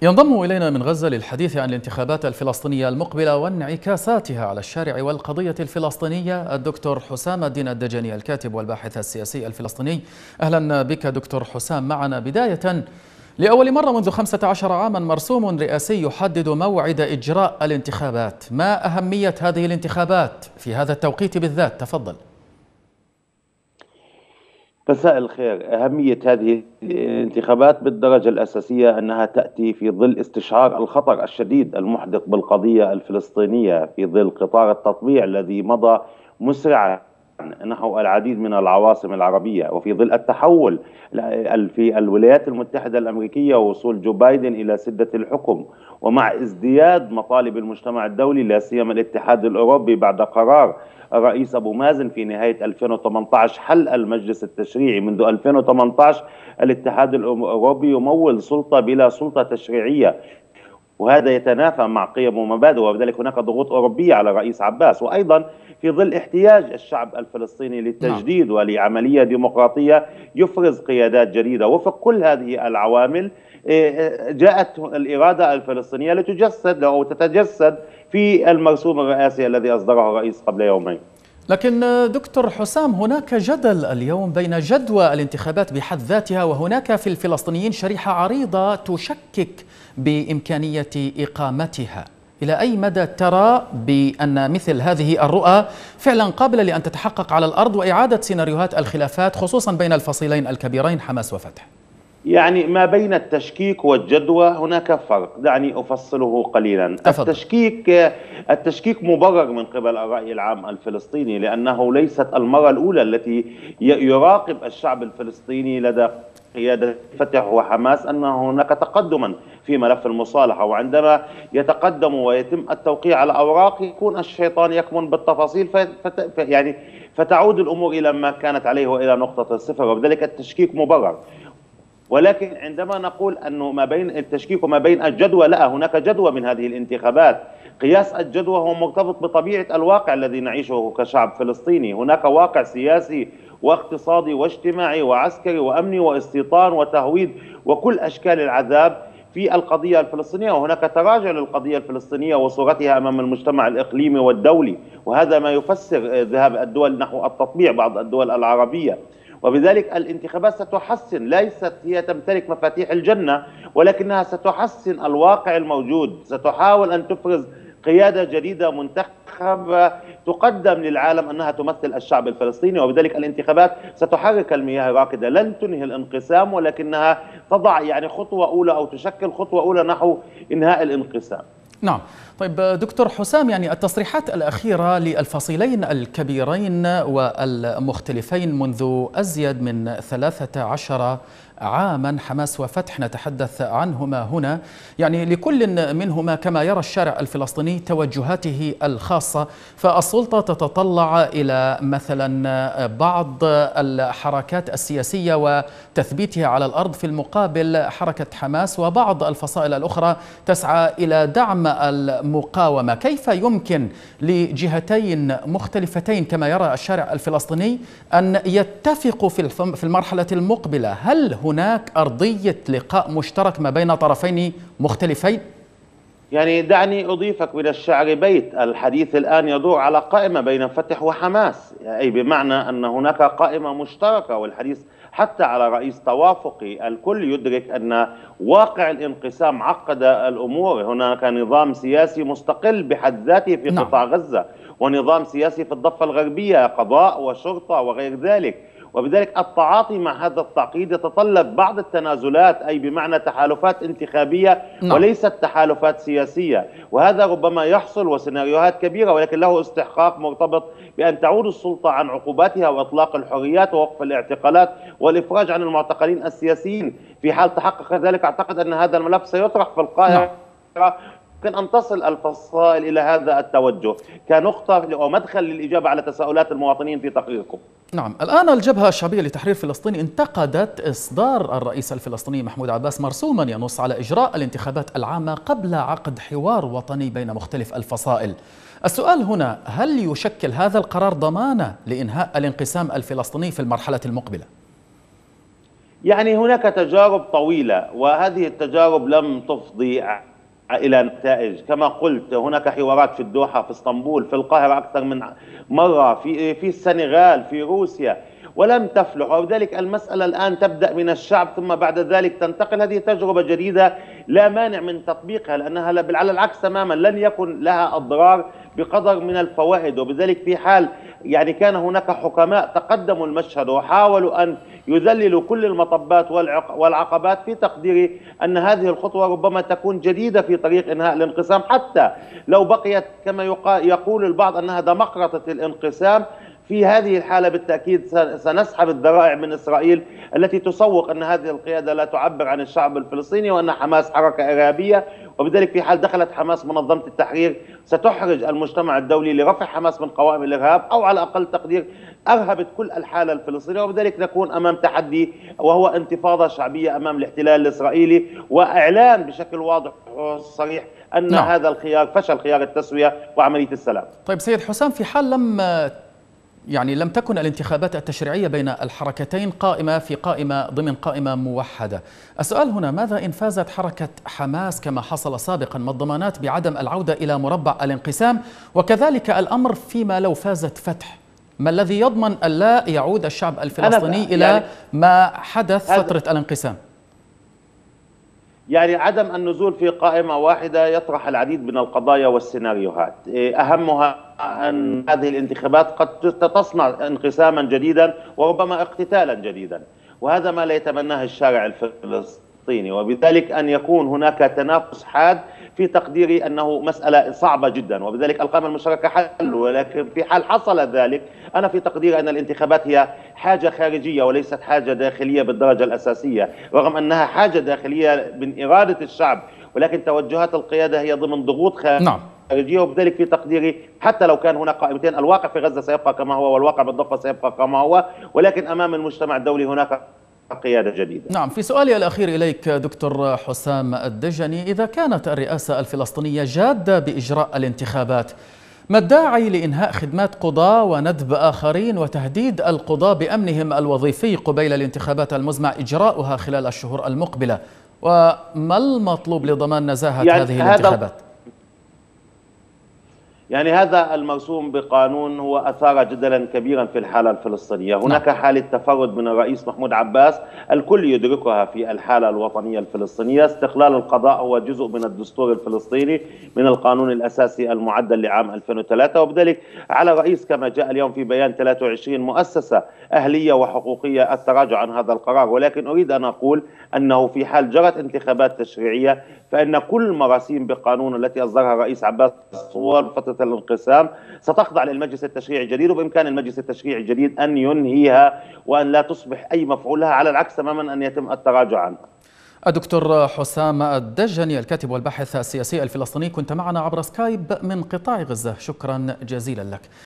ينضم إلينا من غزة للحديث عن الانتخابات الفلسطينية المقبلة وانعكاساتها على الشارع والقضية الفلسطينية الدكتور حسام الدين الدجني، الكاتب والباحث السياسي الفلسطيني. أهلا بك دكتور حسام معنا. بداية، لأول مرة منذ 15 عاما مرسوم رئاسي يحدد موعد إجراء الانتخابات، ما أهمية هذه الانتخابات في هذا التوقيت بالذات؟ تفضل. مساء الخير. أهمية هذه الانتخابات بالدرجة الأساسية أنها تأتي في ظل استشعار الخطر الشديد المحدق بالقضية الفلسطينية، في ظل قطار التطبيع الذي مضى مسرعا نحو العديد من العواصم العربية، وفي ظل التحول في الولايات المتحدة الأمريكية ووصول جو بايدن إلى سدة الحكم، ومع ازدياد مطالب المجتمع الدولي لا سيما الاتحاد الأوروبي بعد قرار الرئيس أبو مازن في نهاية 2018 حل المجلس التشريعي. منذ 2018 الاتحاد الأوروبي يمول سلطة بلا سلطة تشريعية، وهذا يتنافى مع قيم ومبادئ، وبذلك هناك ضغوط أوروبية على الرئيس عباس. وأيضا في ظل احتياج الشعب الفلسطيني للتجديد ولعملية ديمقراطية يفرز قيادات جديدة. وفق كل هذه العوامل جاءت الإرادة الفلسطينية لتجسد أو تتجسد في المرسوم الرئاسي الذي أصدره الرئيس قبل يومين. لكن دكتور حسام، هناك جدل اليوم بين جدوى الانتخابات بحد ذاتها، وهناك في الفلسطينيين شريحة عريضة تشكك بإمكانية إقامتها. إلى أي مدى ترى بأن مثل هذه الرؤى فعلا قابلة لأن تتحقق على الأرض وإعادة سيناريوهات الخلافات خصوصا بين الفصيلين الكبيرين حماس وفتح؟ يعني ما بين التشكيك والجدوى هناك فرق، دعني أفصله قليلا. التشكيك مبرر من قبل الرأي العام الفلسطيني، لأنه ليست المرة الأولى التي يراقب الشعب الفلسطيني لدى قيادة فتح وحماس أن هناك تقدما في ملف المصالحة، وعندما يتقدم ويتم التوقيع على أوراق يكون الشيطان يكمن بالتفاصيل فتعود الأمور إلى ما كانت عليه وإلى نقطة الصفر، وبذلك التشكيك مبرر. ولكن عندما نقول أنه ما بين التشكيك وما بين الجدوى، لا، هناك جدوى من هذه الانتخابات. قياس الجدوى هو مرتبط بطبيعة الواقع الذي نعيشه كشعب فلسطيني. هناك واقع سياسي واقتصادي واجتماعي وعسكري وأمني واستيطان وتهويد وكل أشكال العذاب في القضية الفلسطينية، وهناك تراجع للقضية الفلسطينية وصورتها أمام المجتمع الإقليمي والدولي، وهذا ما يفسر ذهاب الدول نحو التطبيع، بعض الدول العربية. وبذلك الانتخابات ستحسن، ليست هي تمتلك مفاتيح الجنة، ولكنها ستحسن الواقع الموجود، ستحاول أن تفرز قيادة جديدة منتخبة تقدم للعالم أنها تمثل الشعب الفلسطيني. وبذلك الانتخابات ستحرك المياه الراكدة، لن تنهي الانقسام، ولكنها تضع خطوة أولى أو تشكل خطوة أولى نحو إنهاء الانقسام. نعم. طيب دكتور حسام، التصريحات الأخيرة للفصيلين الكبيرين والمختلفين منذ أزيد من 13 عاما، حماس وفتح نتحدث عنهما هنا، لكل منهما كما يرى الشارع الفلسطيني توجهاته الخاصة، فالسلطة تتطلع إلى مثلا بعض الحركات السياسية وتثبيتها على الأرض، في المقابل حركة حماس وبعض الفصائل الأخرى تسعى إلى دعم المقاومة. كيف يمكن لجهتين مختلفتين كما يرى الشارع الفلسطيني أن يتفقوا في المرحلة المقبلة؟ هل هناك أرضية لقاء مشترك ما بين طرفين مختلفين؟ دعني أضيفك من الشعر بيت. الحديث الآن يدور على قائمة بين فتح وحماس، أي بمعنى أن هناك قائمة مشتركة، والحديث حتى على رئيس توافقي. الكل يدرك أن واقع الانقسام عقد الأمور. هناك نظام سياسي مستقل بحد ذاته في قطاع غزة، ونظام سياسي في الضفة الغربية، قضاء وشرطة وغير ذلك، وبذلك التعاطي مع هذا التعقيد يتطلب بعض التنازلات، أي بمعنى تحالفات انتخابية وليست تحالفات سياسية، وهذا ربما يحصل وسيناريوهات كبيرة، ولكن له استحقاق مرتبط بأن تعود السلطة عن عقوباتها وإطلاق الحريات ووقف الاعتقالات والإفراج عن المعتقلين السياسيين. في حال تحقق ذلك أعتقد أن هذا الملف سيطرح في القاهرة، يمكن أن تصل الفصائل إلى هذا التوجه كنقطة ومدخل للإجابة على تساؤلات المواطنين في تقريركم. نعم. الآن الجبهة الشعبية لتحرير فلسطين انتقدت إصدار الرئيس الفلسطيني محمود عباس مرسوما ينص على إجراء الانتخابات العامة قبل عقد حوار وطني بين مختلف الفصائل. السؤال هنا، هل يشكل هذا القرار ضمانة لإنهاء الانقسام الفلسطيني في المرحلة المقبلة؟ يعني هناك تجارب طويلة، وهذه التجارب لم تفضي إلى نتائج. كما قلت، هناك حوارات في الدوحة، في اسطنبول، في القاهرة أكثر من مرة، في السنغال، في روسيا، ولم تفلح. وبذلك المسألة الآن تبدأ من الشعب، ثم بعد ذلك تنتقل. هذه تجربة جديدة لا مانع من تطبيقها، لأنها على العكس تماما لن يكن لها أضرار بقدر من الفوائد. وبذلك في حال يعني كان هناك حكماء تقدموا المشهد وحاولوا أن يذللوا كل المطبات والعقبات، في تقديري أن هذه الخطوة ربما تكون جديدة في طريق إنهاء الانقسام، حتى لو بقيت كما يقول البعض أنها دمقرطة الانقسام. في هذه الحالة بالتأكيد سنسحب الذرائع من إسرائيل التي تسوق أن هذه القيادة لا تعبر عن الشعب الفلسطيني، وأن حماس حركة إرهابية. وبذلك في حال دخلت حماس منظمة التحرير ستحرج المجتمع الدولي لرفع حماس من قوائم الإرهاب، أو على أقل تقدير أرهبت كل الحالة الفلسطينية. وبذلك نكون أمام تحدي، وهو انتفاضة شعبية أمام الاحتلال الإسرائيلي، وإعلان بشكل واضح وصريح أن هذا الخيار فشل، خيار التسوية وعملية السلام. طيب سيد حسام، في حال لم تكن الانتخابات التشريعية بين الحركتين قائمة ضمن قائمة موحدة، السؤال هنا: ماذا إن فازت حركة حماس كما حصل سابقا؟ ما الضمانات بعدم العودة إلى مربع الانقسام؟ وكذلك الأمر فيما لو فازت فتح، ما الذي يضمن ألا يعود الشعب الفلسطيني إلى ما حدث فترة الانقسام؟ يعني عدم النزول في قائمة واحدة يطرح العديد من القضايا والسيناريوهات، أهمها أن هذه الانتخابات قد تصنع انقساما جديدا وربما اقتتالا جديدا، وهذا ما لا يتمناه الشارع الفلسطيني. وبذلك أن يكون هناك تنافس حاد في تقديري أنه مسألة صعبة جدا، وبذلك القائمة المشتركة حل. ولكن في حال حصل ذلك، أنا في تقديري أن الانتخابات هي حاجة خارجية وليست حاجة داخلية بالدرجة الأساسية، رغم أنها حاجة داخلية من إرادة الشعب، ولكن توجهات القيادة هي ضمن ضغوط خارجية. وبذلك في تقديري حتى لو كان هناك قائمتين، الواقع في غزة سيبقى كما هو، والواقع بالضفة سيبقى كما هو، ولكن أمام المجتمع الدولي هناك قيادة جديدة. نعم، في سؤالي الأخير إليك دكتور حسام الدجني، إذا كانت الرئاسة الفلسطينية جادة بإجراء الانتخابات، ما الداعي لإنهاء خدمات قضاة وندب آخرين وتهديد القضاة بأمنهم الوظيفي قبيل الانتخابات المزمع إجراؤها خلال الشهور المقبلة؟ وما المطلوب لضمان نزاهة هذه الانتخابات؟ يعني هذا المرسوم بقانون هو أثار جدلا كبيرا في الحالة الفلسطينية. هناك حالة تفرد من الرئيس محمود عباس الكل يدركها في الحالة الوطنية الفلسطينية. استقلال القضاء هو جزء من الدستور الفلسطيني، من القانون الأساسي المعدل لعام 2003، وبذلك على الرئيس كما جاء اليوم في بيان 23 مؤسسة أهلية وحقوقية التراجع عن هذا القرار. ولكن أريد أن أقول أنه في حال جرت انتخابات تشريعية فإن كل مراسيم بقانون التي أصدرها الرئيس عباس طوال فترة الانقسام ستخضع للمجلس التشريعي الجديد، وبإمكان المجلس التشريعي الجديد أن ينهيها وأن لا تصبح أي مفعول لها، على العكس تماما أن يتم التراجع عنها. الدكتور حسام الدجني، الكاتب والباحث السياسي الفلسطيني، كنت معنا عبر سكايب من قطاع غزة، شكرا جزيلا لك.